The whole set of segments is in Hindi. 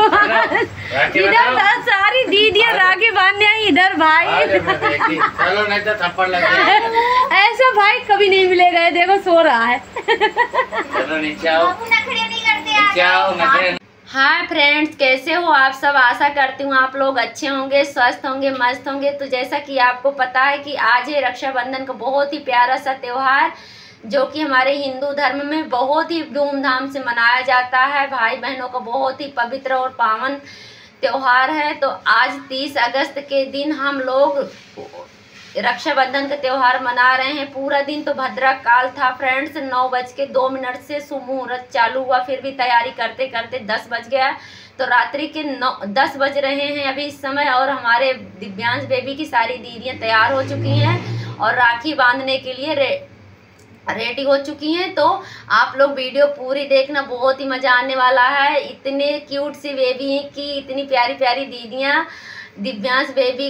इधर सारी दीदियाँ राखी बांधने आई, इधर भाई चलो नहीं तो थप्पड़ लग जाएगा। ऐसा भाई कभी नहीं मिलेगा। देखो सो रहा है। चलो नीचे आओ, नीचे आओ, नखरे। हाय फ्रेंड्स, कैसे हो आप सब? आशा करती हूँ आप लोग अच्छे होंगे, स्वस्थ होंगे, मस्त होंगे। तो जैसा कि आपको पता है कि आज है रक्षाबंधन का बहुत ही प्यारा सा त्यौहार, जो कि हमारे हिंदू धर्म में बहुत ही धूमधाम से मनाया जाता है। भाई बहनों का बहुत ही पवित्र और पावन त्यौहार है। तो आज 30 अगस्त के दिन हम लोग रक्षाबंधन का त्यौहार मना रहे हैं। पूरा दिन तो भद्रा काल था फ्रेंड्स। 9:02 से शुभ मुहूर्त चालू हुआ, फिर भी तैयारी करते करते 10 बज गया। तो रात्रि के 10 बज रहे हैं अभी इस समय, और हमारे दिव्यांश बेबी की सारी दीदियाँ तैयार हो चुकी हैं और राखी बांधने के लिए रेडी हो चुकी हैं। तो आप लोग वीडियो पूरी देखना, बहुत ही मज़ा आने वाला है। इतने क्यूट सी बेबी की इतनी प्यारी प्यारी दीदियाँ, दिव्यांश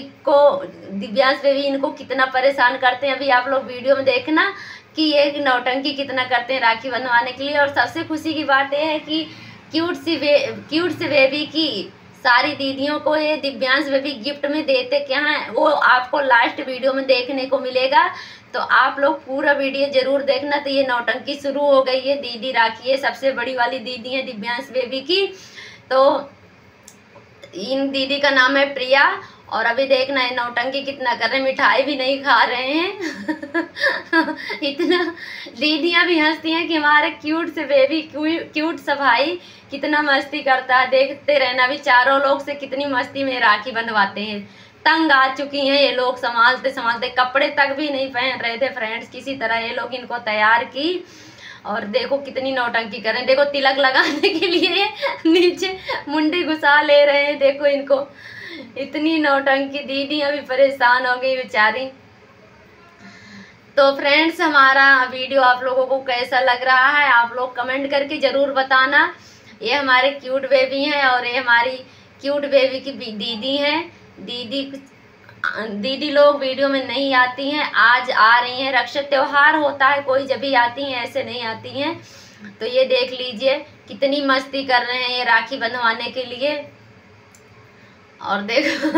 बेबी इनको कितना परेशान करते हैं। अभी आप लोग वीडियो में देखना कि ये नौटंकी कितना करते हैं राखी बंधवाने के लिए। और सबसे खुशी की बात यह है कि क्यूट सी बेबी की सारी दीदियों को ये दिव्यांश बेबी गिफ्ट में देते क्या हैं, वो आपको लास्ट वीडियो में देखने को मिलेगा। तो आप लोग पूरा वीडियो जरूर देखना। तो ये नौटंकी शुरू हो गई है। दीदी राखी है, सबसे बड़ी वाली दीदी है दिव्यांश बेबी की। तो इन दीदी का नाम है प्रिया। और अभी देखना है नौटंकी कितना कर रहे हैं, मिठाई भी नहीं खा रहे हैं। इतना दीदियाँ भी हंसती हैं कि हमारे क्यूट से बेबी, क्यूट सा भाई कितना मस्ती करता है। देखते रहना भी, चारों लोग से कितनी मस्ती में राखी बंधवाते हैं। तंग आ चुकी हैं ये लोग, संभालते संभालते कपड़े तक भी नहीं पहन रहे थे फ्रेंड्स। किसी तरह ये लोग इनको तैयार की, और देखो कितनी नौटंकी कर रहे हैं। देखो तिलक लगाने के लिए नीचे मुंडी घुसा ले रहे हैं। देखो इनको इतनी नौटंकी, दीदी अभी परेशान हो गई बेचारी। तो फ्रेंड्स, हमारा वीडियो आप लोगों को कैसा लग रहा है आप लोग कमेंट करके ज़रूर बताना। ये हमारे क्यूट बेबी हैं और ये हमारी क्यूट बेबी की दीदी हैं। दीदी लोग वीडियो में नहीं आती हैं, आज आ रही हैं। रक्षा त्यौहार होता है, कोई जब भी आती हैं, ऐसे नहीं आती हैं। तो ये देख लीजिए कितनी मस्ती कर रहे हैं ये राखी बंधवाने के लिए। और देखो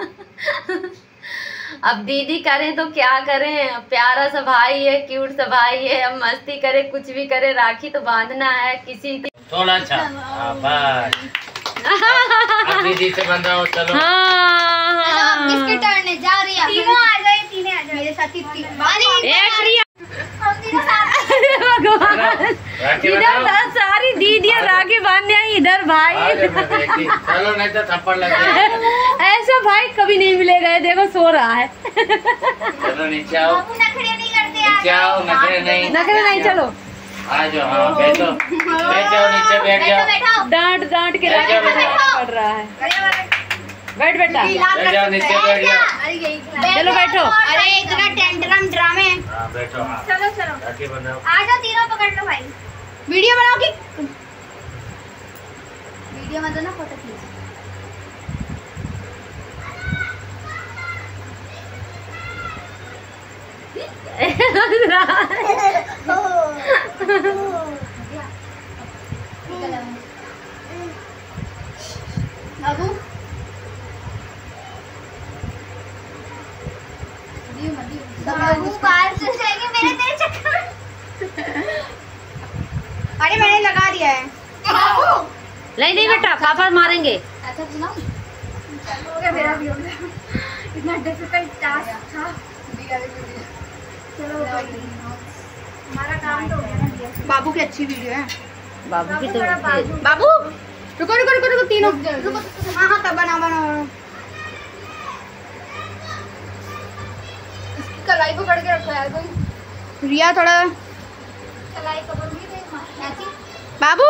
अब दीदी करें तो क्या करें, प्यारा सा भाई है, क्यूट सा भाई है। अब मस्ती करे, कुछ भी करे, राखी तो बांधना है किसी थोड़ा अच्छा। दीदी से बंधाओ, चलो। हाँ, किसकी टर्न है? जा रही है। तीनों आ जाए, तीनों आ जाए मेरे साथ। इधर सारी दीदियाँ राखी बांधने आई, इधर भाई चलो नहीं तो थप्पड़ लग जाएगा। ऐसा भाई कभी नहीं मिलेगा। देखो सो रहा है। चलो नीचे आओ, नीचे आओ, नखरे नहीं, चलो आ जाओ। हाँ बैठो, नीचे बैठ जाओ। डांट के राखी बंधवाना पड़ रहा है। बैठ बेटा, बैठ जाओ, नीचे बैठ जाओ। चलो बैठो। अरे इतना टेंटरम ड्रामे। हाँ बैठो। हाँ चलो राखी बंधाओ। आ जाओ, तीनों पकड़ लो भाई। वीडियो बनाओ कि वीडियो में तो ना फोटो खींच। बाबू बाबू कार से जाएंगे मेरे तेरे चक्कर। अरे मैंने लगा दिया है। नहीं बेटा, पापा मारेंगे। अच्छा सुनाओ, हो गया मेरा भी हो गया। इतना डिफिकल्ट टास्क था। चलो हमारा काम तो हो गया ना। बाबू की अच्छी वीडियो है। बाबू की तो बाबू रुको तीनों रुको। हाँ तब बनाओ। इसकी कलाई को पकड़ के रखो यार कोई। रिया थोड़ा कलाई पकड़ भी दे। बाबू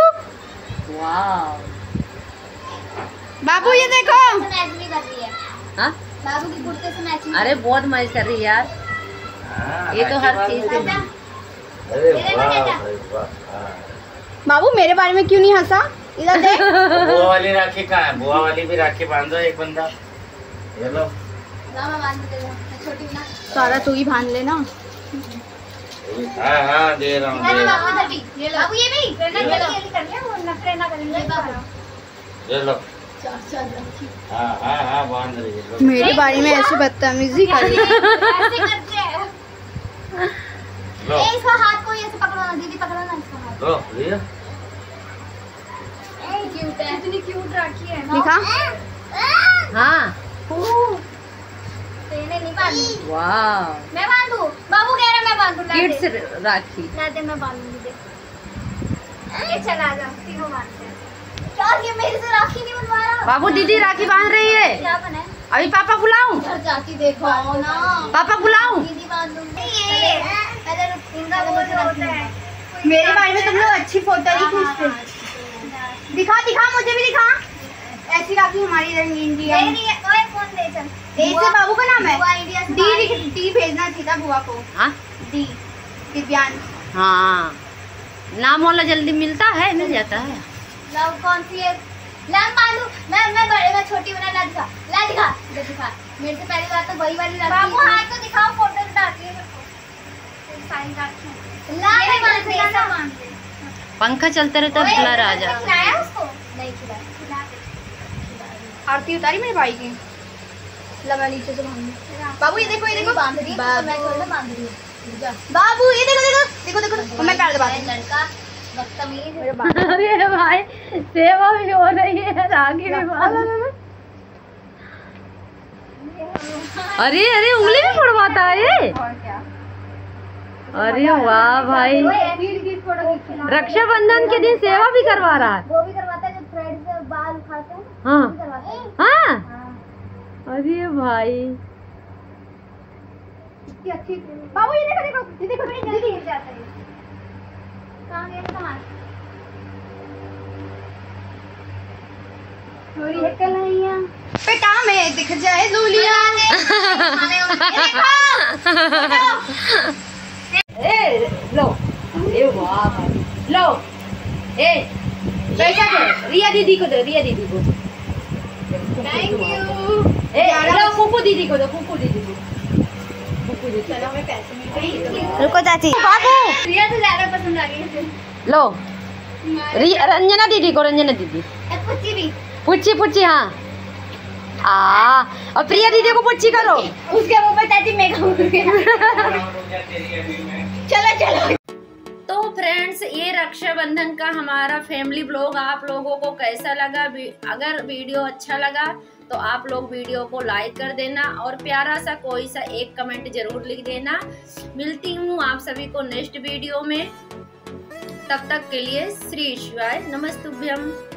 बाबू ये देखो, मैच भी कर रही है। हाँ बाबू की कुर्ते से मैचिंग। अरे बहुत मजा कर रही है यार, ये तो हर चीज से। अरे वाह। बाबू मेरे बारे में क्यों नहीं हंसा? इधर देख। बुआ वाली राखी कहाँ है? बुआ वाली भी राखी बांधो एक बंदा। ये लो। सारा तू ही बांध लेना। हाँ दे रहा हूँ। बाबू ये भी ये लो। हाँ बांध रही है। मेरी बारी में ऐसे बदतमीजी कर रही है। ऐसे करते हैं। लो इसका हाथ को ऐसे पकड़ो ना दीदी, पकड़ो ना इसका हाथ। लो रिया क्यूट है, इतनी क्यूट राखी है। दिखा। हाँ तेने नहीं बांधी। वाह, मैं बांधू, बाबू कह रहा मैं बांधू। किड्स राखी। ला दे, मैं बांधूंगी दे। ये चला जा, तीनों बांधते हैं। यार ये मेरे से राखी नहीं बनवा रहा। बाबू दीदी राखी बांध रही है। क्या बना है? अभी पापा बुलाऊं? घर जाती देखो ना। पापा बुलाऊं? दीदी बांधूंगी। ये पहले इनका वो होता है। मेरी बारी में तुम लोग अच्छी फोटो नहीं खींचते। दिखा दिखा, मुझे भी दिखा। ऐसी राखी हमारी इंडिया में। ओए फोन दे चल। ए से बाबू का नाम है। बुआ इंडिया से डी भेजना चाहिए बुआ को। हाँ डी दिव्यांश। हाँ, नाम वाला जल्दी मिलता है, मिल जाता है। लव कौन सी है? लव मालू। मैं बड़े में छोटी बना। ला दिखा, ला दिखा, दे दिखा। मेरे से पहली बात तो वही वाली राखी। बाबू हाथ तो दिखाओ, फोटो डालिए मेरे को। साइन राखी। ला मैं बांध दे, ऐसा बांध दे। पंखा चलते रहता है, ब्लर आ जाता है। खिलाया उसको? नहीं खिलाया। खिला दे। आरती उतारी मेरे भाई की। लगा नीचे से बांध। बाबू ये देखो, ये देखो। बांध रही है, मैं थोड़ी ना बांध रही हूँ। बाबू ये देखो देखो देखो देखो। मैं पैर दबा दूँ। लड़का बदतमीज है। अरे भाई, सेवा भी हो रही है, राखी भी बांध। अरे अरे, उंगली भी पड़वाता है ये। और क्या। अरे वाह भाई, रक्षाबंधन के दिन सेवा भी करवा रहा है। वो भी करवाता है जब थ्रेड से बाल उखाड़ते हैं। हाँ वो भी करवाता है। हाँ, हाँ। अरे भाई कितनी अच्छी। बाबू ये देखो देखो, ये देखो दीदी। गिर जाता है। कहाँ गया सामान? थोड़ी हटल है पेटा में दिख जाए लूलिया। ए लो, अरे वाह भाई, लो ए पैसा दो, रिया दीदी को दो, रिया दीदी को। Thank you. ए लो, कुकू दीदी को दो, कुकू दीदी को। कुकू दीदी चलो हमें पैसे मिल गए। रुको चाची। बाबू रिया तो ज्यादा पसंद आ गई है। लो, रंजना दीदी को, रंजना दीदी। पुच्ची भी। पुच्ची पुच्ची, हाँ। और प्रिया दीदी को पुच्ची करो। उसके मुंह पे चाची मेकअप। चलो चलो। तो फ्रेंड्स, ये रक्षाबंधन का हमारा फैमिली ब्लॉग आप लोगों को कैसा लगा? अगर वीडियो अच्छा लगा तो आप लोग वीडियो को लाइक कर देना और प्यारा सा कोई सा एक कमेंट जरूर लिख देना। मिलती हूँ आप सभी को नेक्स्ट वीडियो में। तब तक के लिए श्री शिवाय नमस्तुभ्यम।